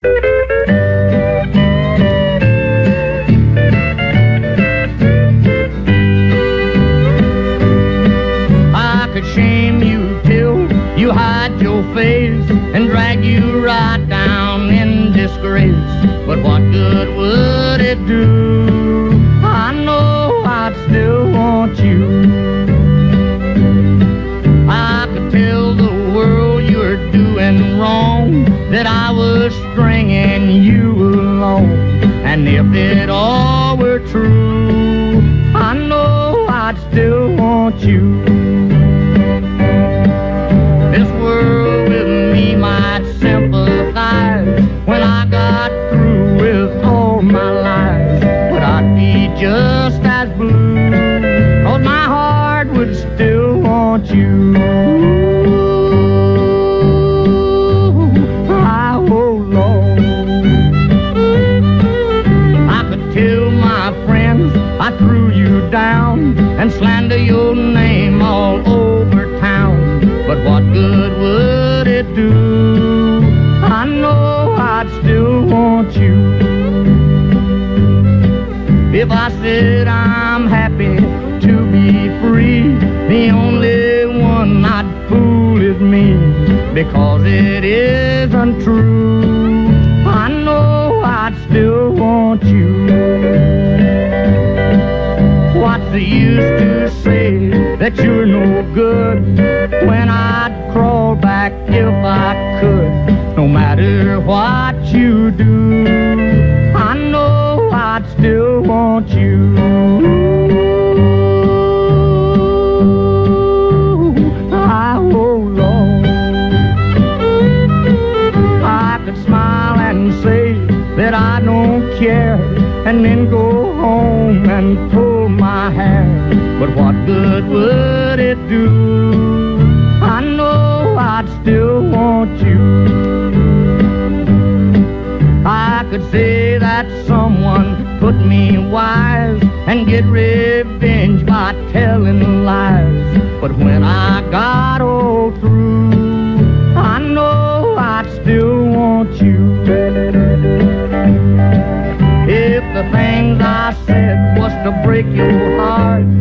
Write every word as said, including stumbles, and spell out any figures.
I could shame you till you hide your face and drag you right down in disgrace. But what good would it do? I know I'd still want you. I could tell the world you're doing wrong, that I was stringing you along. And if it all were true, I know I'd still want you. This world with me might sympathize when I got through with all my lies, but I'd be just as blue, 'cause my heart would still want you. I, oh Lord, I could tell my friends I threw you down and slander your name all over town. But what good would it do? I know I'd still want you. If I said I'm happy to be free, the only one I'd fool is me, because it isn't true. I know I'd still want you. What's the use to say that you're no good when I'd crawl back if I could? No matter what you do, I know I'd still want you. I, oh Lord, I could smile and say that I don't care, and then go home and pull my hair. But what good would it do? I know I'd still want you. I could say that someone put me wise and get revenge by telling lies. But when I got all through, I know I'd still want you. If the things I said was to break your heart,